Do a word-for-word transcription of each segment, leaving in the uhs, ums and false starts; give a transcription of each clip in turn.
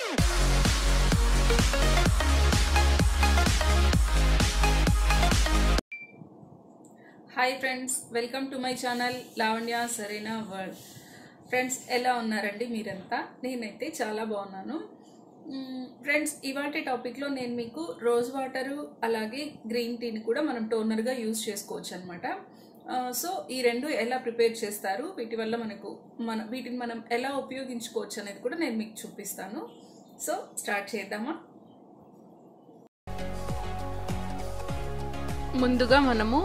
Hi friends, welcome to my channel Lavanya సరేనా world. Friends, ఎలా ఉన్నారండి మీరంతా? నేనైతే చాలా బాగున్నాను. ఫ్రెండ్స్, ఇవాటి టాపిక్లో నేను మీకు రోజ్ వాటరు అలాగే గ్రీన్ టీని కూడా మనం టోనర్గా యూజ్ చేసుకోవచ్చు అనమాట. సో ఈ రెండు ఎలా ప్రిపేర్ చేస్తారు, వీటి వల్ల మనకు మన వీటిని మనం ఎలా ఉపయోగించుకోవచ్చు అనేది కూడా నేను మీకు చూపిస్తాను. సో స్టార్ట్ చేద్దామా? ముందుగా మనము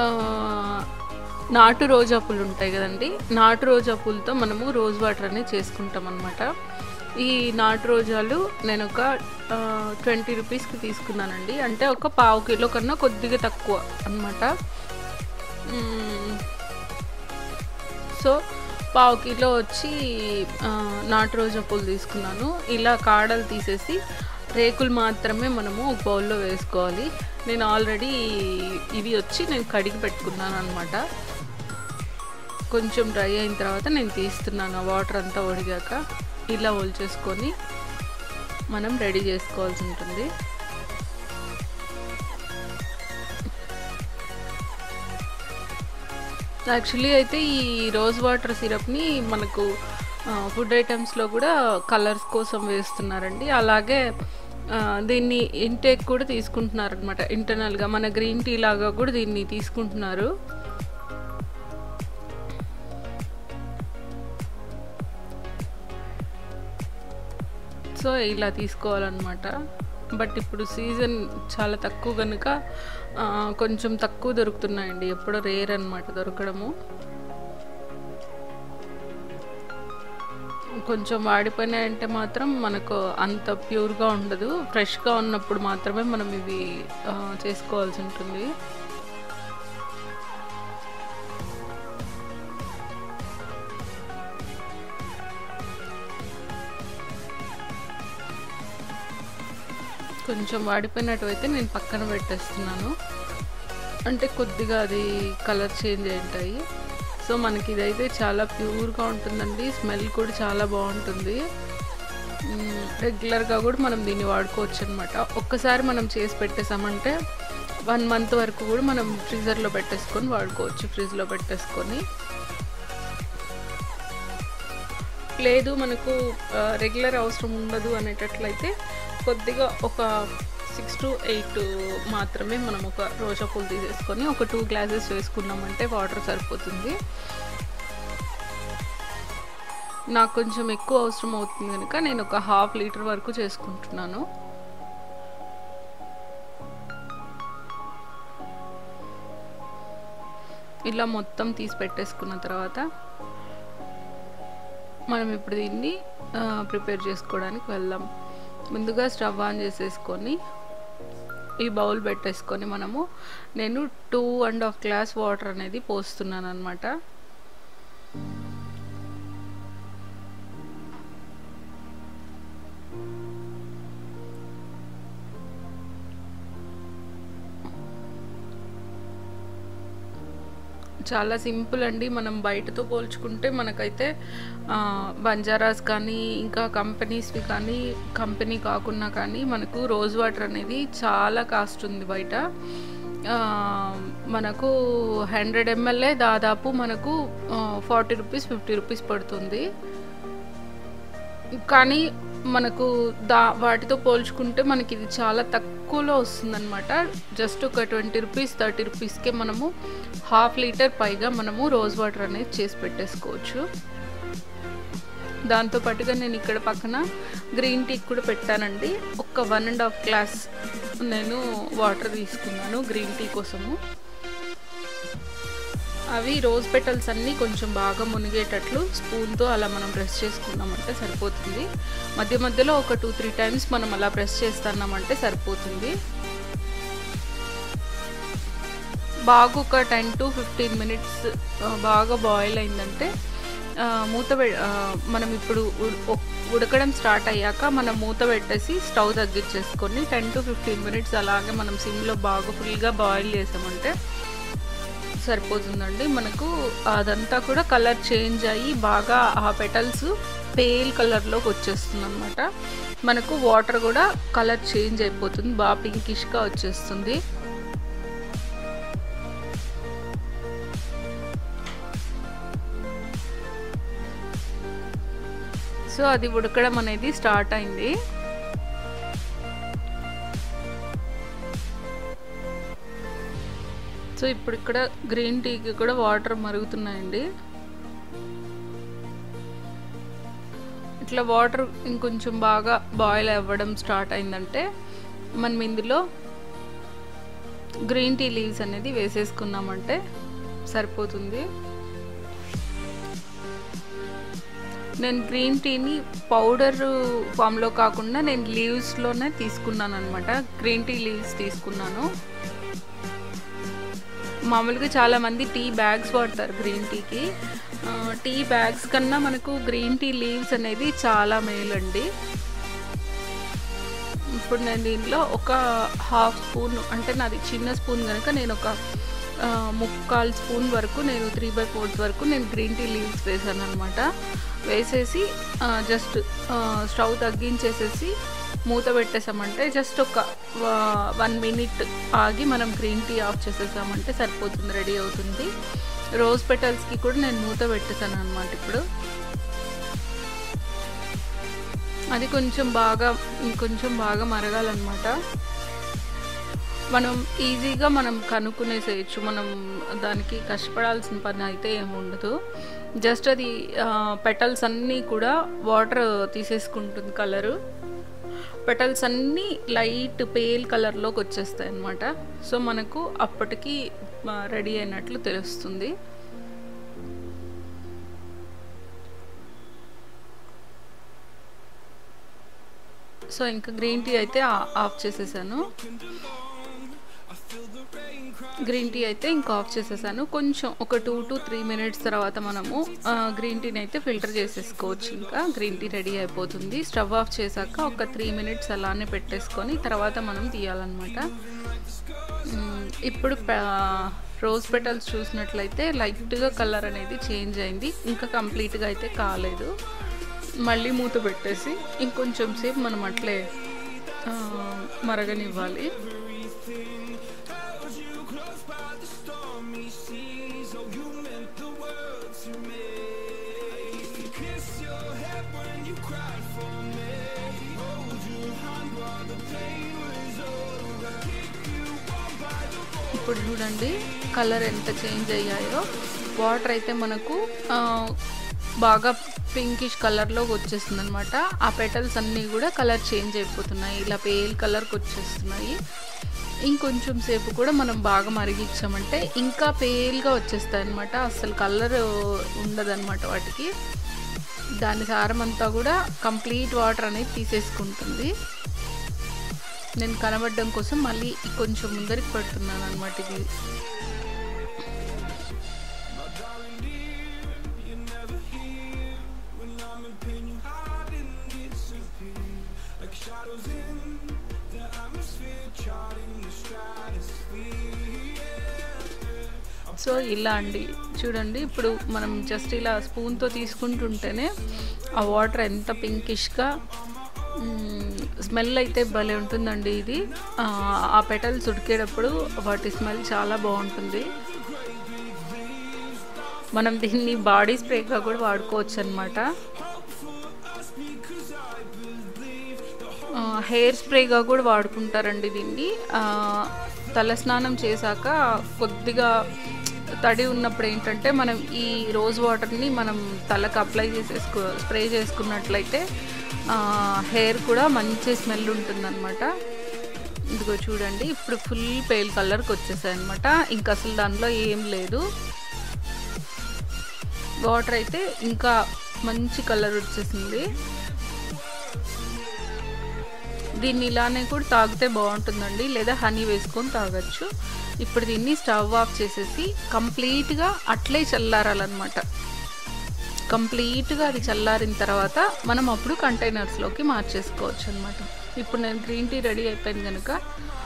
నాటు రోజా పూలు ఉంటాయి కదండి, నాటు రోజా పూలతో మనము రోజ్ వాటర్ అనేది చేసుకుంటాం అనమాట. ఈ నాటు రోజాలు నేను ఒక ట్వంటీ రూపీస్కి తీసుకున్నానండి, అంటే ఒక పావు కిలో కన్నా కొద్దిగా తక్కువ అనమాట. సో పావు కిలో వచ్చి నాటు రోజా పూలు తీసుకున్నాను. ఇలా కాడలు తీసేసి రేకులు మాత్రమే మనము ఒక బౌల్లో వేసుకోవాలి. నేను ఆల్రెడీ ఇవి వచ్చి నేను కడిగి పెట్టుకున్నాను అనమాట. కొంచెం డ్రై అయిన తర్వాత నేను తీస్తున్నాను, వాటర్ అంతా ఒడిగాక ఇలా ఒలిచేసుకొని మనం రెడీ చేసుకోవాల్సి ఉంటుంది. యాక్చువల్లీ అయితే ఈ రోజ్ వాటర్ సిరప్ని మనకు ఫుడ్ ఐటమ్స్లో కూడా కలర్స్ కోసం వేస్తున్నారండి. అలాగే దీన్ని ఇంటేక్ కూడా తీసుకుంటున్నారు అనమాట. ఇంటర్నల్గా మన గ్రీన్ టీ లాగా కూడా దీన్ని తీసుకుంటున్నారు. సో ఇలా తీసుకోవాలన్నమాట. బట్ ఇప్పుడు సీజన్ చాలా తక్కువ కనుక కొంచెం తక్కువ దొరుకుతున్నాయండి, ఎప్పుడో రేర్ అనమాట దొరకడము. కొంచెం వాడిపోయినాయంటే మాత్రం మనకు అంత ప్యూర్గా ఉండదు. ఫ్రెష్గా ఉన్నప్పుడు మాత్రమే మనం ఇవి చేసుకోవాల్సి ఉంటుంది. కొంచెం వాడిపోయినట్టు అయితే నేను పక్కన పెట్టేస్తున్నాను, అంటే కొద్దిగా అది కలర్ చేంజ్ అయింటాయి. సో మనకి ఇదైతే చాలా ప్యూర్గా ఉంటుందండి, స్మెల్ కూడా చాలా బాగుంటుంది. రెగ్యులర్గా కూడా మనం దీన్ని వాడుకోవచ్చు అనమాట. ఒక్కసారి మనం చేసి పెట్టేసామంటే వన్ మంత్ వరకు కూడా మనం ఫ్రీజర్లో పెట్టేసుకొని వాడుకోవచ్చు. ఫ్రిడ్జ్లో పెట్టేసుకొని, లేదు మనకు రెగ్యులర్ అవసరం ఉండదు అనేటట్లయితే కొద్దిగా ఒక సిక్స్ టు ఎయిట్ మాత్రమే మనం ఒక రోజా పూలు తీసేసుకొని ఒక టూ గ్లాసెస్ వేసుకున్నామంటే వాటర్ సరిపోతుంది. నాకు కొంచెం ఎక్కువ అవసరం అవుతుంది కనుక నేను ఒక హాఫ్ లీటర్ వరకు చేసుకుంటున్నాను. ఇలా మొత్తం తీసి పెట్టేసుకున్న తర్వాత మనం ఇప్పుడు దీన్ని ప్రిపేర్ చేసుకోవడానికి వెళ్దాం. ముందుగా స్టవ్ ఆన్ చేసేసుకొని ఈ బౌల్ పెట్టేసుకొని మనము నేను two and half glass water అనేది పోస్తున్నాను అనమాట. చాలా సింపుల్ అండి. మనం బయటతో పోల్చుకుంటే మనకైతే బంజారాస్ కానీ ఇంకా కంపెనీస్వి కానీ, కంపెనీ కాకున్నా కానీ మనకు రోజ్ వాటర్ అనేది చాలా కాస్ట్ ఉంది బయట. మనకు హండ్రెడ్ ఎంఎల్ఏ దాదాపు మనకు ఫార్టీ రూపీస్ ఫిఫ్టీ రూపీస్ పడుతుంది. కానీ మనకు దా వాటితో పోల్చుకుంటే మనకి ఇది చాలా తక్కువలో వస్తుందన్నమాట. జస్ట్ ఒక ట్వంటీ రూపీస్ థర్టీ రూపీస్కే మనము హాఫ్ లీటర్ పైగా మనము రోజ్ వాటర్ అనేది చేసి పెట్టేసుకోవచ్చు. దాంతోపాటుగా నేను ఇక్కడ పక్కన గ్రీన్ టీ కూడా పెట్టానండి. ఒక వన్ అండ్ హాఫ్ గ్లాస్ నేను వాటర్ తీసుకున్నాను గ్రీన్ టీ కోసము. అవి రోజ్ పెటల్స్ అన్నీ కొంచెం బాగా మునిగేటట్లు స్పూన్తో అలా మనం ప్రెస్ చేసుకున్నామంటే సరిపోతుంది. మధ్య మధ్యలో ఒక టూ త్రీ టైమ్స్ మనం అలా ప్రెస్ చేస్తున్నామంటే సరిపోతుంది. బాగా ఒక టెన్ టు ఫిఫ్టీన్ మినిట్స్ బాగా బాయిల్ అయిందంటే మూత మనం ఇప్పుడు ఉడకడం స్టార్ట్ అయ్యాక మనం మూత పెట్టేసి స్టవ్ తగ్గించేసుకొని టెన్ టు ఫిఫ్టీన్ మినిట్స్ అలాగే మనం సిమ్లో బాగా ఫుల్గా బాయిల్ చేసామంటే సరిపోతుందండి. మనకు అదంతా కూడా కలర్ చేంజ్ అయ్యి బాగా ఆ పెటల్స్ పేల్ కలర్లోకి వచ్చేస్తుంది అనమాట. మనకు వాటర్ కూడా కలర్ చేంజ్ అయిపోతుంది, బాగా పింకిష్గా వచ్చేస్తుంది. సో అది ఉడకడం అనేది స్టార్ట్ అయింది. సో ఇప్పుడు ఇక్కడ గ్రీన్ టీకి కూడా వాటర్ మరుగుతున్నాయండి. ఇట్లా వాటర్ ఇంకొంచెం బాగా బాయిల్ అవ్వడం స్టార్ట్ అయిందంటే మనం ఇందులో గ్రీన్ టీ లీవ్స్ అనేది వేసేసుకున్నామంటే సరిపోతుంది. నేను గ్రీన్ టీని పౌడర్ ఫామ్లో కాకుండా నేను లీవ్స్లోనే తీసుకున్నాను అనమాట. గ్రీన్ టీ లీవ్స్ తీసుకున్నాను. మామూలుగా చాలామంది టీ బ్యాగ్స్ వాడతారు గ్రీన్ టీకి. టీ బ్యాగ్స్ కన్నా మనకు గ్రీన్ టీ లీవ్స్ అనేది చాలా మేలండి. ఇప్పుడు నేను దీంట్లో ఒక హాఫ్ స్పూన్, అంటే నాది చిన్న స్పూన్ కనుక నేను ఒక ముక్కాల్ స్పూన్ వరకు, నేను త్రీ బై ఫోర్త్ వరకు నేను గ్రీన్ టీ లీవ్స్ వేసాను అనమాట. వేసేసి జస్ట్ స్టవ్ తగ్గించేసేసి మూత పెట్టేసామంటే జస్ట్ ఒక వన్ మినిట్ ఆగి మనం గ్రీన్ టీ ఆఫ్ చేసేసామంటే సరిపోతుంది, రెడీ అవుతుంది. రోజ్ పెటల్స్కి కూడా నేను మూత పెట్టేసాను అనమాట. ఇప్పుడు అది కొంచెం బాగా ఇంకొంచెం బాగా మరగాలన్నమాట. మనం ఈజీగా మనం కనుక్కునేసేయచ్చు, మనం దానికి కష్టపడాల్సిన పని అయితే ఏమి ఉండదు. జస్ట్ అది పెటల్స్ అన్నీ కూడా వాటర్ తీసేసుకుంటుంది కలరు. పెటల్స్ అన్నీ లైట్ పేల్ కలర్లోకి వచ్చేస్తాయి అన్నమాట. సో మనకు అప్పటికి రెడీ అయినట్లు తెలుస్తుంది. సో ఇంకా గ్రీన్ టీ అయితే ఆఫ్ చేసేసాను. గ్రీన్ టీ అయితే ఇంకా ఆఫ్ చేసేసాను. కొంచెం ఒక టూ టు త్రీ మినిట్స్ తర్వాత మనము గ్రీన్ టీని అయితే ఫిల్టర్ చేసేసుకోవచ్చు. ఇంకా గ్రీన్ టీ రెడీ అయిపోతుంది. స్టవ్ ఆఫ్ చేశాక ఒక త్రీ మినిట్స్ అలానే పెట్టేసుకొని తర్వాత మనం తీయాలన్నమాట. ఇప్పుడు రోజ్ పెటల్స్ చూసినట్లయితే లైట్గా కలర్ అనేది చేంజ్ అయింది, ఇంకా కంప్లీట్గా అయితే కాలేదు. మళ్ళీ మూత పెట్టేసి ఇంకొంచెం సేపు మనం అట్లే మరగనివ్వాలి. ఇప్పుడు చూడండి కలర్ ఎంత చేంజ్ అయ్యాయో. వాటర్ అయితే మనకు బాగా పింకిష్ కలర్లోకి వచ్చేస్తుంది అనమాట. ఆ పెటల్స్ అన్నీ కూడా కలర్ చేంజ్ అయిపోతున్నాయి, ఇలా పేల్ కలర్కి వచ్చేస్తున్నాయి. ఇంకొంచెం సేపు కూడా మనం బాగా మరిగించామంటే ఇంకా పేల్గా వచ్చేస్తాయి అనమాట. అసలు కలర్ ఉండదన్నమాట వాటికి. దాని సారం అంతా కూడా కంప్లీట్ వాటర్ అనేది తీసేసుకుంటుంది. నేను కనబడడం కోసం మళ్ళీ కొంచెం ముందరికి పెడుతున్నాను అనమాట. ఇది సో ఇలా అండి చూడండి. ఇప్పుడు మనం జస్ట్ ఇలా స్పూన్తో తీసుకుంటుంటేనే ఆ వాటర్ ఎంత పింకిష్గా, స్మెల్ అయితే భలే ఉంటుందండి. ఇది ఆ పెటల్స్ ఉడికేటప్పుడు వాటి స్మెల్ చాలా బాగుంటుంది. మనం దీన్ని బాడీ స్ప్రేగా కూడా వాడుకోవచ్చు అనమాట. హెయిర్ స్ప్రేగా కూడా వాడుకుంటారండి దీన్ని. తలస్నానం చేశాక కొద్దిగా తడి ఉన్నప్పుడు ఏంటంటే మనం ఈ రోజ్ వాటర్ని మనం తలకు అప్లై చేసేసుకో స్ప్రే చేసుకున్నట్లయితే హెయిర్ కూడా మంచి స్మెల్ ఉంటుందన్నమాట. ఇదిగో చూడండి ఇప్పుడు ఫుల్ పేల్ కలర్కి వచ్చేసాయి అనమాట. ఇంకా అసలు దానిలో ఏం లేదు. వాటర్ అయితే ఇంకా మంచి కలర్ వచ్చేసింది. దీన్ని ఇలానే కూడా తాగితే బాగుంటుందండి, లేదా హనీ వేసుకొని తాగొచ్చు. ఇప్పుడు దీన్ని స్టవ్ ఆఫ్ చేసేసి కంప్లీట్గా అట్లే చల్లారాలన్నమాట. కంప్లీట్గా అది చల్లారిన తర్వాత మనం అప్పుడు కంటైనర్స్లోకి మార్చేసుకోవచ్చు అనమాట. ఇప్పుడు నేను గ్రీన్ టీ రెడీ అయిపోయింది కనుక,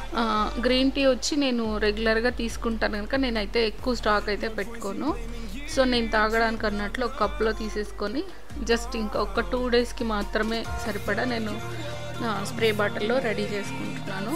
గ్రీన్ టీ వచ్చి నేను రెగ్యులర్గా తీసుకుంటాను కనుక నేనైతే ఎక్కువ స్టాక్ అయితే పెట్టుకోను. సో నేను తాగడానికి అన్నట్లు ఒక కప్లో తీసేసుకొని జస్ట్ ఇంకా ఒక టూ డేస్కి మాత్రమే సరిపడా నేను స్ప్రే బాటిల్లో రెడీ చేసుకుంటున్నాను.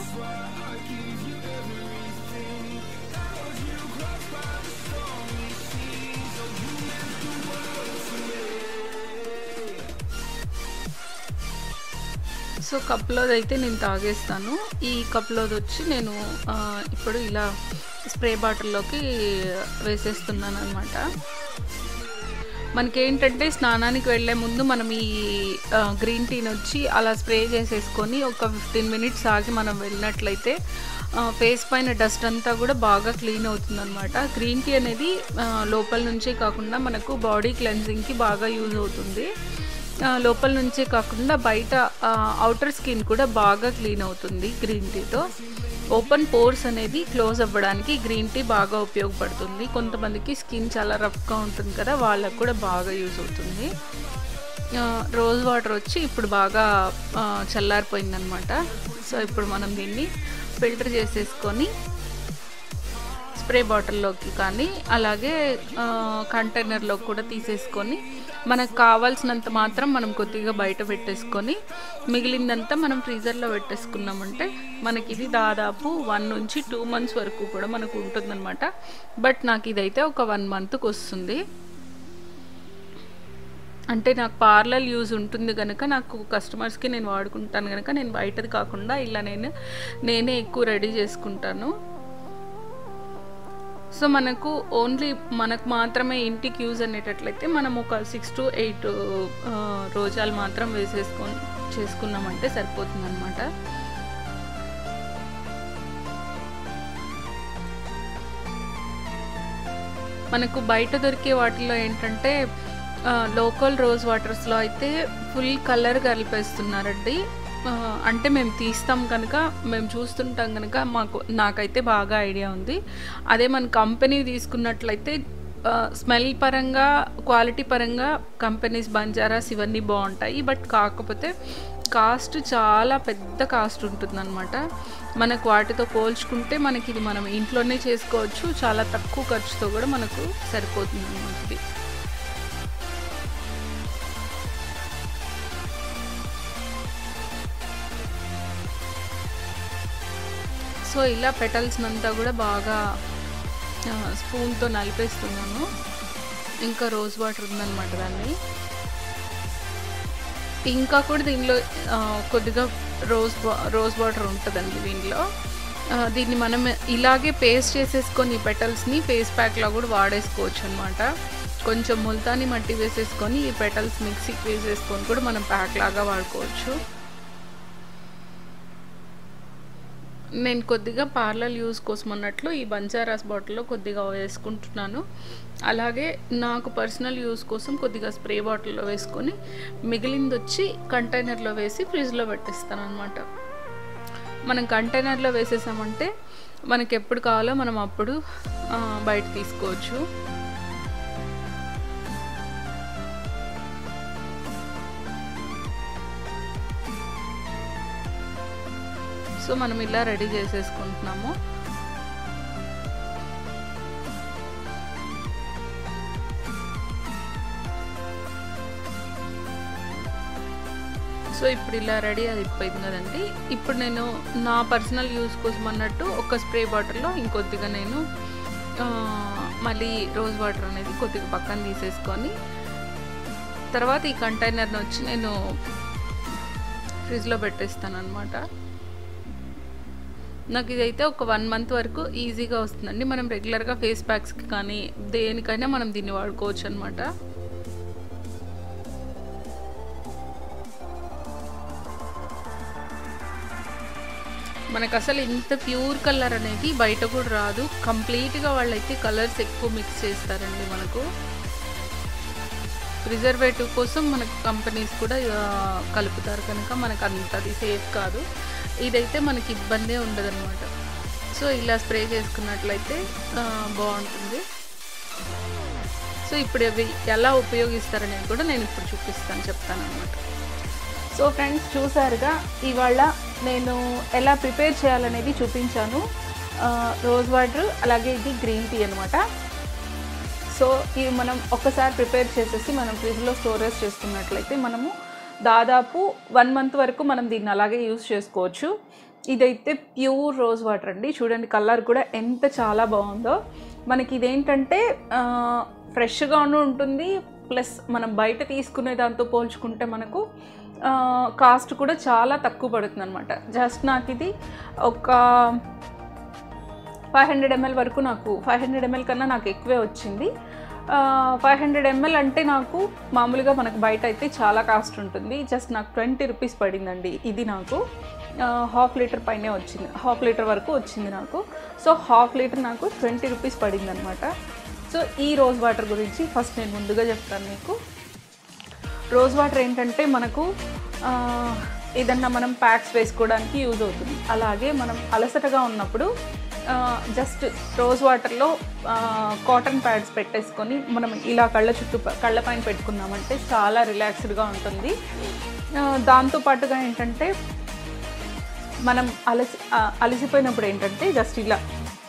సో కప్లోది అయితే నేను తాగేస్తాను. ఈ కప్లోది వచ్చి నేను ఇప్పుడు ఇలా స్ప్రే బాటిల్లోకి వేసేస్తున్నాను అనమాట. మనకేంటంటే స్నానానికి వెళ్ళే ముందు మనం ఈ గ్రీన్ టీని వచ్చి అలా స్ప్రే చేసేసుకొని ఒక ఫిఫ్టీన్ మినిట్స్ ఆగి మనం వెళ్ళినట్లయితే ఫేస్ పైన డస్ట్ అంతా కూడా బాగా క్లీన్ అవుతుంది అనమాట. గ్రీన్ టీ అనేది లోపల నుంచే కాకుండా మనకు బాడీ క్లెన్జింగ్కి బాగా యూజ్ అవుతుంది. లోపల నుంచే కాకుండా బయట అవుటర్ స్కిన్ కూడా బాగా క్లీన్ అవుతుంది గ్రీన్ టీతో. ఓపెన్ పోర్స్ అనేది క్లోజ్ అవ్వడానికి గ్రీన్ టీ బాగా ఉపయోగపడుతుంది. కొంతమందికి స్కిన్ చాలా రఫ్గా ఉంటుంది కదా, వాళ్ళకు కూడా బాగా యూజ్ అవుతుంది. రోజ్ వాటర్ వచ్చి ఇప్పుడు బాగా చల్లారిపోయిందనమాట. సో ఇప్పుడు మనం దీన్ని ఫిల్టర్ చేసేసుకొని స్ప్రే బాటిల్లోకి కానీ అలాగే కంటైనర్లో కూడా తీసేసుకొని మనకు కావాల్సినంత మాత్రం మనం కొద్దిగా బయట పెట్టేసుకొని మిగిలిందంతా మనం ఫ్రీజర్లో పెట్టేసుకున్నామంటే మనకి ఇది దాదాపు వన్ నుంచి టూ మంత్స్ వరకు కూడా మనకు ఉంటుందన్నమాట. బట్ నాకు ఇదైతే ఒక వన్ మంత్కి వస్తుంది. అంటే నాకు పార్లర్ యూజ్ ఉంటుంది కనుక నాకు కస్టమర్స్కి నేను వాడుకుంటాను కనుక నేను బయటది కాకుండా ఇలా నేను నేనే ఎక్కువ రెడీ చేసుకుంటాను. సో మనకు ఓన్లీ మనకు మాత్రమే ఇంటికి యూజ్ అనేటట్లయితే మనం ఒక సిక్స్ టు ఎయిట్ రోజాలు మాత్రం వేసేసుకొని చేసుకున్నామంటే సరిపోతుందన్నమాట. మనకు బయట దొరికే వాటిలో ఏంటంటే లోకల్ రోజ్ వాటర్స్లో అయితే ఫుల్ కలర్ కలిపేస్తున్నారండి. అంటే మేము తీస్తాం కనుక మేము చూస్తుంటాం కనుక మాకు నాకైతే బాగా ఐడియా ఉంది. అదే మన కంపెనీ తీసుకున్నట్లయితే స్మెల్ పరంగా క్వాలిటీ పరంగా కంపెనీస్ బంజారాస్ ఇవన్నీ బాగుంటాయి. బట్ కాకపోతే కాస్ట్ చాలా పెద్ద కాస్ట్ ఉంటుందన్నమాట. మనకు వాటితో పోల్చుకుంటే మనకి ఇది మనం ఇంట్లోనే చేసుకోవచ్చు, చాలా తక్కువ ఖర్చుతో కూడా మనకు సరిపోతుంది అన్నమాట. ఇది సో ఇలా పెటల్స్నంతా కూడా బాగా స్పూన్తో నలిపేస్తున్నాను. ఇంకా రోజ్ వాటర్ ఉందన్నమాట దాన్ని. ఇంకా కూడా దీనిలో కొద్దిగా రోజ్ రోజ్ వాటర్ ఉంటుందండి దీనిలో. దీన్ని మనం ఇలాగే పేస్ట్ చేసేసుకొని పెటల్స్ని ఫేస్ ప్యాక్లా కూడా వాడేసుకోవచ్చు అనమాట. కొంచెం ముల్తాని మట్టి వేసేసుకొని ఈ పెటల్స్ మిక్సీకి వేసేసుకొని కూడా మనం ప్యాక్ లాగా వాడుకోవచ్చు. నేను కొద్దిగా పార్లర్ యూజ్ కోసం అన్నట్లు ఈ బంజారాస్ బాటిల్లో కొద్దిగా వేసుకుంటున్నాను. అలాగే నాకు పర్సనల్ యూజ్ కోసం కొద్దిగా స్ప్రే బాటిల్లో వేసుకొని మిగిలింది వచ్చి కంటైనర్లో వేసి ఫ్రిడ్జ్లో పెట్టేస్తాను అనమాట. మనం కంటైనర్లో వేసేసామంటే మనకి ఎప్పుడు కావాలో మనం అప్పుడు బయట తీసుకోవచ్చు. సో మనం ఇలా రెడీ చేసేసుకుంటున్నాము. సో ఇప్పుడు ఇలా రెడీ అయిపోయింది కదండి. ఇప్పుడు నేను నా పర్సనల్ యూజ్ కోసం అన్నట్టు ఒక స్ప్రే బాటిల్లో ఇంకొద్దిగా నేను మళ్ళీ రోజ్ వాటర్ అనేది కొద్దిగా పక్కన తీసేసుకొని తర్వాత ఈ కంటైనర్ని వచ్చి నేను ఫ్రిడ్జ్లో పెట్టేస్తాను అనమాట. నాకు ఇదైతే ఒక వన్ మంత్ వరకు ఈజీగా వస్తుందండి. మనం రెగ్యులర్గా ఫేస్ ప్యాక్స్కి కానీ దేనికైనా మనం దీన్ని వాడుకోవచ్చు అనమాట. మనకు అసలు ఇంత ప్యూర్ కలర్ అనేది బయట కూడా రాదు. కంప్లీట్గా వాళ్ళైతే కలర్స్ ఎక్కువ మిక్స్ చేస్తారండి. మనకు ప్రిజర్వేటివ్ కోసం మనకు కంపెనీస్ కూడా కలుపుతారు కనుక మనకు అంతది సేఫ్ కాదు. ఇదైతే మనకి ఇబ్బందే ఉండదు అనమాట. సో ఇలా స్ప్రే చేసుకున్నట్లయితే బాగుంటుంది. సో ఇప్పుడు అవి ఎలా ఉపయోగిస్తారనేది కూడా నేను ఇప్పుడు చూపిస్తాను చెప్తాను అనమాట. సో ఫ్రెండ్స్ చూసారుగా ఇవాళ నేను ఎలా ప్రిపేర్ చేయాలనేది చూపించాను. రోజ్ వాటర్ అలాగే ఇది గ్రీన్ టీ అనమాట. సో ఇవి మనం ఒక్కసారి ప్రిపేర్ చేసేసి మనం ఫ్రిడ్జ్లో స్టోరేజ్ చేసుకున్నట్లయితే మనము దాదాపు వన్ మంత్ వరకు మనం దీన్ని అలాగే యూజ్ చేసుకోవచ్చు. ఇదైతే ప్యూర్ రోజ్ వాటర్ అండి. చూడండి కలర్ కూడా ఎంత చాలా బాగుందో. మనకి ఇదేంటంటే ఫ్రెష్గాను ఉంటుంది, ప్లస్ మనం బయట తీసుకునే దాంతో పోల్చుకుంటే మనకు కాస్ట్ కూడా చాలా తక్కువ పడుతుంది అనమాట. జస్ట్ నాకు ఇది ఒక ఫైవ్ హండ్రెడ్ ఎంఎల్ వరకు నాకు ఫైవ్ హండ్రెడ్ ఎంఎల్ కన్నా నాకు ఎక్కువే వచ్చింది. ఫైవ్ హండ్రెడ్ ఎంఎల్ అంటే నాకు మామూలుగా మనకు బయట అయితే చాలా కాస్ట్ ఉంటుంది. జస్ట్ నాకు ట్వంటీ రూపీస్ పడిందండి. ఇది నాకు హాఫ్ లీటర్ పైనే వచ్చింది, హాఫ్ లీటర్ వరకు వచ్చింది నాకు. సో హాఫ్ లీటర్ నాకు ట్వంటీ రూపీస్ పడింది అనమాట. సో ఈ రోజ్ వాటర్ గురించి ఫస్ట్ నేను ముందుగా చెప్తాను మీకు. రోజ్ వాటర్ ఏంటంటే మనకు ఏదన్నా మనం ప్యాక్స్ వేసుకోవడానికి యూజ్ అవుతుంది. అలాగే మనం అలసటగా ఉన్నప్పుడు జస్ట్ రోజ్ వాటర్లో కాటన్ ప్యాడ్స్ పెట్టేసుకొని మనం ఇలా కళ్ళ చుట్టూ కళ్ళ పైన పెట్టుకున్నామంటే చాలా రిలాక్స్డ్గా ఉంటుంది. దాంతోపాటుగా ఏంటంటే మనం అలసి అలసిపోయినప్పుడు ఏంటంటే జస్ట్ ఇలా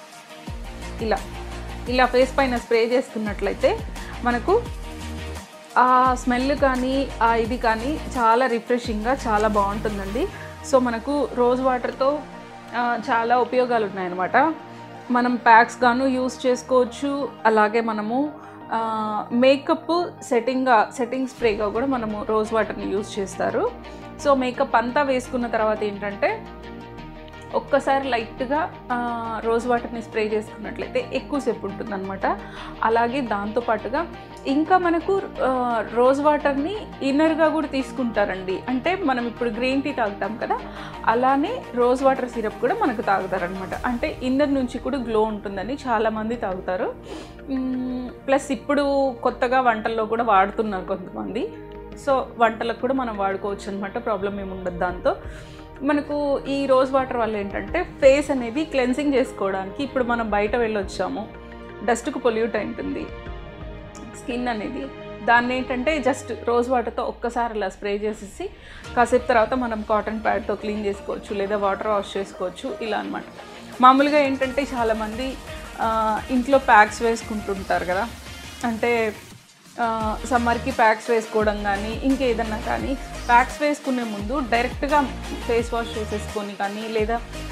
ఇలా ఇలా ఫేస్ పైన స్ప్రే చేసుకున్నట్లయితే మనకు ఆ స్మెల్ కానీ ఆ ఇది కానీ చాలా రిఫ్రెషింగ్గా చాలా బాగుంటుందండి. సో మనకు రోజ్ వాటర్తో చాలా ఉపయోగాలు ఉన్నాయన్నమాట. మనం ప్యాక్స్ గాను యూస్ చేసుకోవచ్చు. అలాగే మనము మేకప్ సెట్టింగ్గా సెట్టింగ్ స్ప్రేగా కూడా మనము రోజ్ వాటర్ని యూస్ చేస్తారు. సో మేకప్ అంతా వేసుకున్న తర్వాత ఏంటంటే ఒక్కసారి లైట్గా రోజ్ వాటర్ని స్ప్రే చేసుకున్నట్లయితే ఎక్కువసేపు ఉంటుందన్నమాట. అలాగే దాంతోపాటుగా ఇంకా మనకు రోజ్ వాటర్ని ఇన్నర్గా కూడా తీసుకుంటారండి. అంటే మనం ఇప్పుడు గ్రీన్ టీ తాగుతాం కదా, అలానే రోజ్ వాటర్ సిరప్ కూడా మనకు తాగుతారనమాట. అంటే ఇన్నర్ నుంచి కూడా గ్లో ఉంటుందని చాలామంది తాగుతారు. ప్లస్ ఇప్పుడు కొత్తగా వంటల్లో కూడా వాడుతున్నారు కొంతమంది. సో వంటలకు కూడా మనం వాడుకోవచ్చు అనమాట, ప్రాబ్లం ఏమి ఉండదు దాంతో. మనకు ఈ రోజ్ వాటర్ వల్ల ఏంటంటే ఫేస్ అనేది క్లెన్సింగ్ చేసుకోవడానికి, ఇప్పుడు మనం బయట వెళ్ళొచ్చాము, డస్ట్కు పొల్యూట్ అయి ఉంటుంది స్కిన్ అనేది, దాన్ని ఏంటంటే జస్ట్ రోజ్ వాటర్తో ఒక్కసారి అలా స్ప్రే చేసేసి కాసేపు తర్వాత మనం కాటన్ ప్యాడ్తో క్లీన్ చేసుకోవచ్చు, లేదా వాటర్ వాష్ చేసుకోవచ్చు ఇలా అనమాట. మామూలుగా ఏంటంటే చాలామంది ఇంట్లో ప్యాక్స్ వేసుకుంటుంటారు కదా, అంటే సమ్మర్కి ప్యాక్స్ వేసుకోవడం కానీ ఇంకేదన్నా కానీ ప్యాక్స్ వేసుకునే ముందు డైరెక్ట్గా ఫేస్ వాష్ చేసేసుకొని కానీ లేదా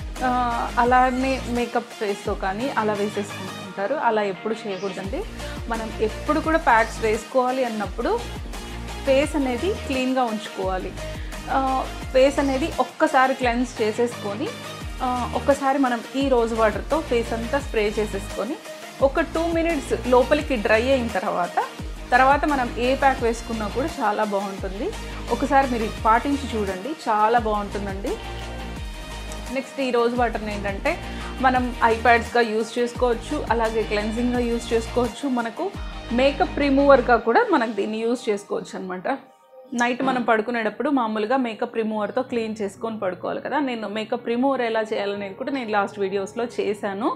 అలానే మేకప్ ఫేస్తో కానీ అలా వేసేసుకుంటుంటారు. అలా ఎప్పుడు చేయకూడదండి. మనం ఎప్పుడు కూడా ప్యాక్స్ వేసుకోవాలి అన్నప్పుడు ఫేస్ అనేది క్లీన్గా ఉంచుకోవాలి. ఫేస్ అనేది ఒక్కసారి క్లెన్స్ చేసేసుకొని ఒక్కసారి మనం ఈ రోజ్ వాటర్తో ఫేస్ అంతా స్ప్రే చేసేసుకొని ఒక టూ మినిట్స్ లోపలికి డ్రై అయిన తర్వాత తర్వాత మనం ఏ ప్యాక్ వేసుకున్నా కూడా చాలా బాగుంటుంది. ఒకసారి మీరు పాటించి చూడండి, చాలా బాగుంటుందండి. నెక్స్ట్ ఈ రోజ్ వాటర్ని ఏంటంటే మనం ఐప్యాడ్స్గా యూజ్ చేసుకోవచ్చు, అలాగే క్లెన్జింగ్గా యూజ్ చేసుకోవచ్చు, మనకు మేకప్ రిమూవర్గా కూడా మనకు దీన్ని యూజ్ చేసుకోవచ్చు అనమాట. నైట్ మనం పడుకునేటప్పుడు మామూలుగా మేకప్ రిమూవర్తో క్లీన్ చేసుకొని పడుకోవాలి కదా. నేను మేకప్ రిమూవర్ ఎలా చేయాలనేది కూడా నేను లాస్ట్ వీడియోస్లో చేశాను.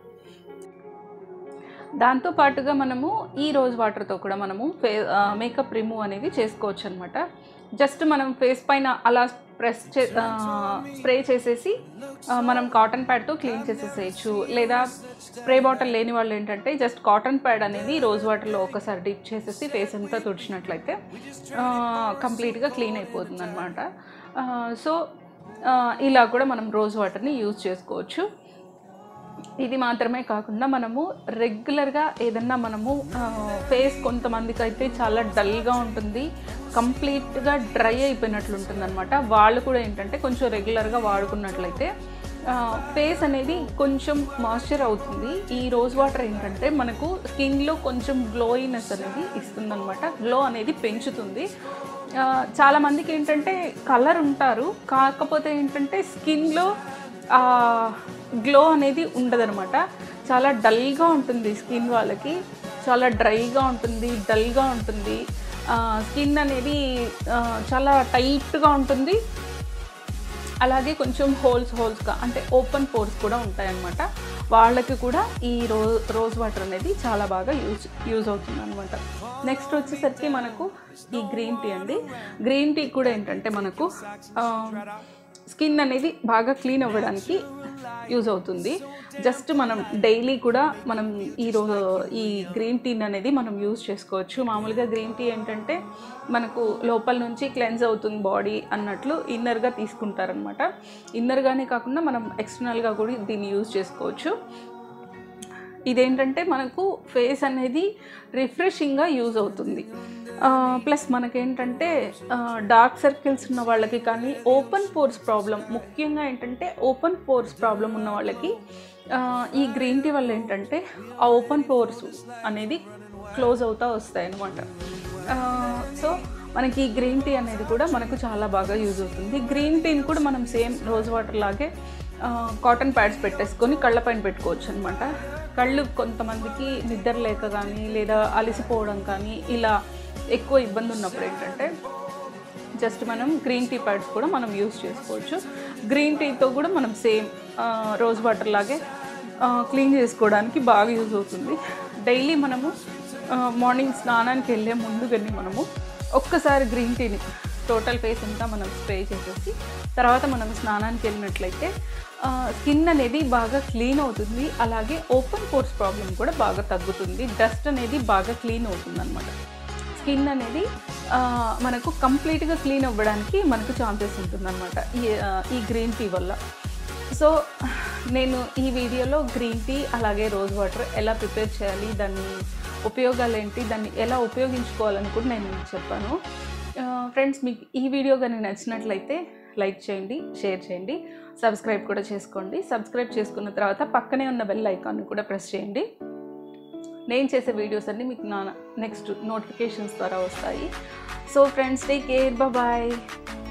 దాంతోపాటుగా మనము ఈ రోజ్ వాటర్తో కూడా మనము ఫే మేకప్ రిమూవ్ అనేది చేసుకోవచ్చు అనమాట. జస్ట్ మనం ఫేస్ పైన అలా ప్రెస్ చే స్ప్రే చేసేసి మనం కాటన్ ప్యాడ్తో క్లీన్ చేసేసేయచ్చు. లేదా స్ప్రే బాటిల్ లేని వాళ్ళు ఏంటంటే జస్ట్ కాటన్ ప్యాడ్ అనేది రోజ్ వాటర్లో ఒకసారి డిప్ చేసేసి ఫేస్ అంతా తుడిచినట్లయితే కంప్లీట్గా క్లీన్ అయిపోతుంది అనమాట. సో ఇలా కూడా మనం రోజ్ వాటర్ని యూజ్ చేసుకోవచ్చు. ఇది మాత్రమే కాకుండా మనము రెగ్యులర్గా ఏదన్నా మనము ఫేస్ కొంతమందికి అయితే చాలా డల్గా ఉంటుంది, కంప్లీట్గా డ్రై అయిపోయినట్లు ఉంటుంది అనమాట. వాళ్ళు కూడా ఏంటంటే కొంచెం రెగ్యులర్గా వాడుకున్నట్లయితే ఫేస్ అనేది కొంచెం మాయిశ్చర్ అవుతుంది. ఈ రోజ్ వాటర్ ఏంటంటే మనకు స్కిన్లో కొంచెం గ్లోయినెస్ అనేది ఇస్తుంది అనమాట, గ్లో అనేది పెంచుతుంది. చాలామందికి ఏంటంటే కలర్ ఉంటారు, కాకపోతే ఏంటంటే స్కిన్లో గ్లో అనేది ఉండదనమాట. చాలా డల్గా ఉంటుంది స్కిన్, వాళ్ళకి చాలా డ్రైగా ఉంటుంది, డల్గా ఉంటుంది. స్కిన్ అనేది చాలా టైట్గా ఉంటుంది, అలాగే కొంచెం హోల్స్ హోల్స్గా అంటే ఓపెన్ పోర్స్ కూడా ఉంటాయన్నమాట. వాళ్ళకి కూడా ఈ రో రోజ్ వాటర్ అనేది చాలా బాగా యూజ్ యూజ్ అవుతుంది అనమాట. నెక్స్ట్ వచ్చేసరికి మనకు ఈ గ్రీన్ టీ అండి. గ్రీన్ టీ కూడా ఏంటంటే మనకు స్కిన్ అనేది బాగా క్లీన్ అవ్వడానికి యూజ్ అవుతుంది. జస్ట్ మనం డైలీ కూడా మనం ఈ రోజు ఈ గ్రీన్ టీ అనేది మనం యూజ్ చేసుకోవచ్చు. మామూలుగా గ్రీన్ టీ ఏంటంటే మనకు లోపల నుంచి క్లెన్స్ అవుతుంది బాడీ అన్నట్లు ఇన్నర్గా తీసుకుంటారనమాట. ఇన్నర్గానే కాకుండా మనం ఎక్స్టర్నల్గా కూడా దీన్ని యూజ్ చేసుకోవచ్చు. ఇదేంటంటే మనకు ఫేస్ అనేది రిఫ్రెషింగ్గా యూజ్ అవుతుంది. ప్లస్ మనకేంటంటే డార్క్ సర్కిల్స్ ఉన్న వాళ్ళకి కానీ ఓపెన్ పోర్స్ ప్రాబ్లం, ముఖ్యంగా ఏంటంటే ఓపెన్ పోర్స్ ప్రాబ్లం ఉన్న వాళ్ళకి ఈ గ్రీన్ టీ వల్ల ఏంటంటే ఆ ఓపెన్ పోర్స్ అనేది క్లోజ్ అవుతూ వస్తాయి అన్నమాట. సో మనకి ఈ గ్రీన్ టీ అనేది కూడా మనకు చాలా బాగా యూజ్ అవుతుంది. గ్రీన్ టీని కూడా మనం సేమ్ రోజ్ వాటర్ లాగే కాటన్ ప్యాడ్స్ పెట్టేసుకొని కళ్ళపైన పెట్టుకోవచ్చు అనమాట. కళ్ళు కొంతమందికి నిద్ర లేక కానీ లేదా అలసిపోవడం కానీ ఇలా ఎక్కువ ఇబ్బంది ఉన్నప్పుడు ఏంటంటే జస్ట్ మనం గ్రీన్ టీ ప్యాడ్స్ కూడా మనం యూజ్ చేసుకోవచ్చు. గ్రీన్ టీతో కూడా మనం సేమ్ రోజ్ వాటర్ లాగే క్లీన్ చేసుకోవడానికి బాగా యూజ్ అవుతుంది. డైలీ మనము మార్నింగ్ స్నానానికి వెళ్ళే ముందు కానీ మనము ఒక్కసారి గ్రీన్ టీని టోటల్ ఫేస్ అంతా మనం స్ప్రే చేసేసి తర్వాత మనం స్నానానికి వెళ్ళినట్లయితే స్కిన్ అనేది బాగా క్లీన్ అవుతుంది. అలాగే ఓపెన్ పోర్స్ ప్రాబ్లం కూడా బాగా తగ్గుతుంది. డస్ట్ అనేది బాగా క్లీన్ అవుతుంది అనమాట. స్కిన్ అనేది మనకు కంప్లీట్గా క్లీన్ అవ్వడానికి మనకు ఛాన్సెస్ ఉంటుందన్నమాట ఈ ఈ గ్రీన్ టీ వల్ల. సో నేను ఈ వీడియోలో గ్రీన్ టీ అలాగే రోజ్ వాటర్ ఎలా ప్రిపేర్ చేయాలి, దాని ఉపయోగాలు ఏంటి, దాన్ని ఎలా ఉపయోగించుకోవాలని కూడా నేను మీకు చెప్పాను. ఫ్రెండ్స్, మీకు ఈ వీడియో కానీ నచ్చినట్లయితే లైక్ చేయండి, షేర్ చేయండి, సబ్స్క్రైబ్ కూడా చేసుకోండి. సబ్స్క్రైబ్ చేసుకున్న తర్వాత పక్కనే ఉన్న బెల్ ఐకాన్ని కూడా ప్రెస్ చేయండి. నేను చేసే వీడియోస్ అన్నీ మీకు నా నెక్స్ట్ నోటిఫికేషన్స్ ద్వారా వస్తాయి. So friends, take care, bye.